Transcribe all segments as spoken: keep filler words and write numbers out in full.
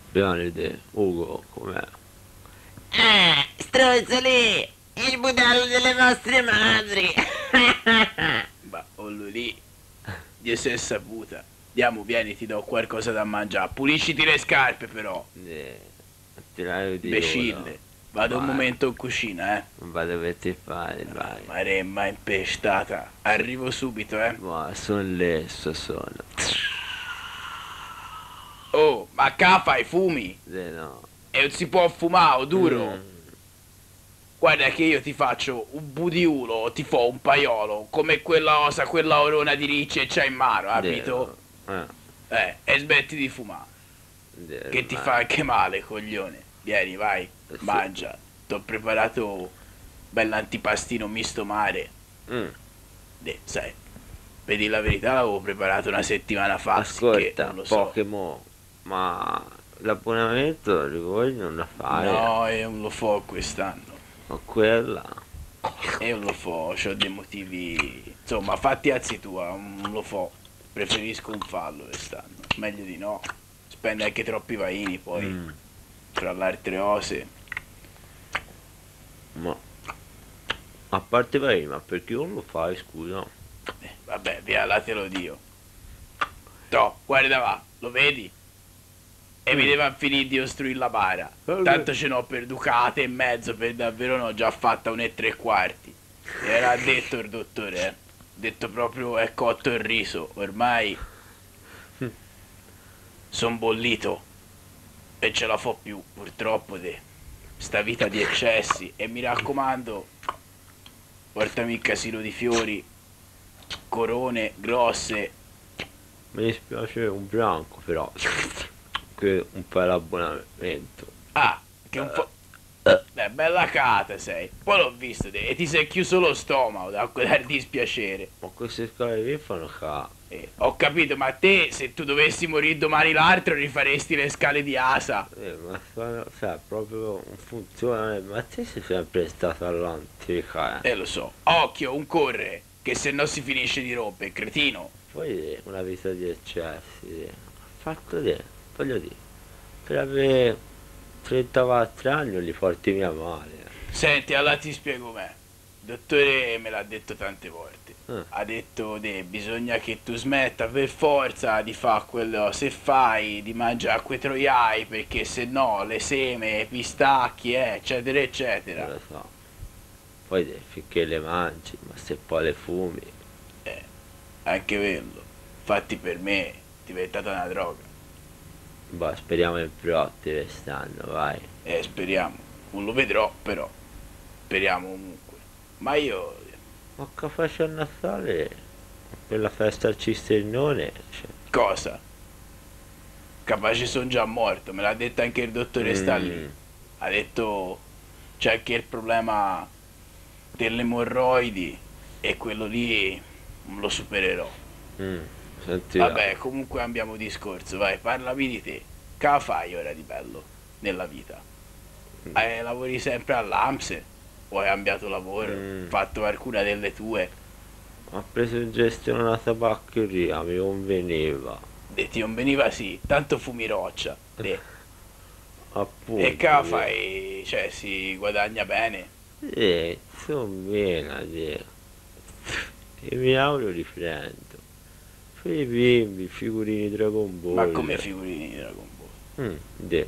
Pianide, Ugo, com'è? Eh, stronzo lì! Il budello delle vostre madri! Ma ollo lì, di essere saputa. Andiamo, vieni, ti do qualcosa da mangiare. Pulisciti le scarpe però, Eh, ti la di ora. imbecille. Vado un Vai, momento in cucina, eh. non vado per te fare, Ah, vai. Maremma impestata. Arrivo subito, eh. Ma sono lesso, sono. Oh, ma qua fai fumi? Eh no. E non si può fumare, duro. Mm, Guarda che io ti faccio un budiulo, ti fo un paiolo, come quella osa, quella orona di ricce c'hai in mano, abito? eh, Eh, e smetti di fumare, eh, che ti ma- fa anche male, coglione. Vieni, vai, sì. mangia. T'ho preparato bell'antipastino misto mare. Mm, De, sai, vedi la verità, l'avevo preparato una settimana fa, sì che Ascolta, non lo so. Pokémon, ma l'abbonamento di voi non la fai? No, io non lo fo quest'anno. Ma quella? Io non lo fo, ho dei motivi. Insomma, fatti azzi tua, non lo fo. Preferisco un fallo quest'anno. Meglio di no. Spende anche troppi vaini poi. Mm, Tra le altre cose. ma a parte vai, ma perché non lo fai, scusa? Eh, vabbè, via, là te lo dio. Toh, guarda va, lo vedi? E mi Mm. deve finire di costruire la bara. Vabbè. Tanto ce n'ho per ducate e mezzo, per davvero ne ho già fatta un e tre quarti. Era detto il dottore, eh. Detto proprio è cotto il riso. Ormai son bollito. E ce la fo più, purtroppo, de sta vita di eccessi. E mi raccomando, portami il casino di fiori, corone grosse. Mi dispiace un branco, però che un po' l'abbonamento. Ah, che un po'. Beh, bella cata sei. Poi l'ho visto te, e ti sei chiuso lo stomaco da quel dispiacere. Ma queste scale qui fanno ca... Eh, ho capito, ma te se tu dovessi morire domani l'altro rifaresti le scale di Asa. Eh, ma stanno, cioè, proprio non funziona, eh, ma te sei sempre stato all'antica, eh. Eh lo so. Occhio, un corre, che se no si finisce di rompere, cretino. Poi eh, una vita di eccessi, eh. Fatto te, voglio dire, per avere trentaquattro anni li porti via male, Senti, allora ti spiego me. Il dottore me l'ha detto tante volte. eh. Ha detto de, bisogna che tu smetta per forza di fare quello, se fai, di mangiare quei troiai, perché se no le seme, i pistacchi, eh, eccetera, Non eccetera. lo so. Poi te, finché le mangi, ma se poi le fumi, Eh, anche quello. Infatti per me è diventata una droga. boh, speriamo in protti quest'anno, vai. Eh, speriamo. Non lo vedrò, però. Speriamo comunque. Ma io. Ma che faccio a Natale? Quella festa al cisternone? Cioè, Cosa? Capace sono già morto, me l'ha detto anche il dottore sta lì. mm, Ha detto c'è anche il problema delle emorroidi e quello lì non lo supererò. mm, senti là. Vabbè, comunque cambiamo discorso, vai, parlami di te. Che la fai ora di bello nella vita? Eh, lavori sempre all'Amse? O hai cambiato lavoro? Mm. Fatto qualcuna delle tue? Ho preso in gestione una tabaccheria, mi conveniva. De, ti non veniva sì, tanto fumi roccia. De. Appunto. E che la fai? Cioè, si guadagna bene? Eh, insomma, te. I miei euro li prendo. Per i bimbi, figurini Dragon Ball. Ma come figurini di Dragon Ball? Mm, de.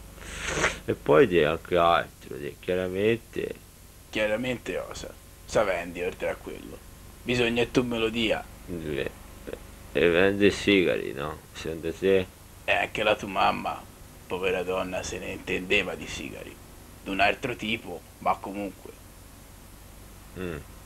E poi de anche altro, de. Chiaramente. Chiaramente cosa? Sa vendi oltre a quello. Bisogna che tu me lo dia. de- E vende sigari, no? Secondo te? E anche la tua mamma, povera donna, se ne intendeva di sigari. D'un altro tipo, ma comunque. Mm.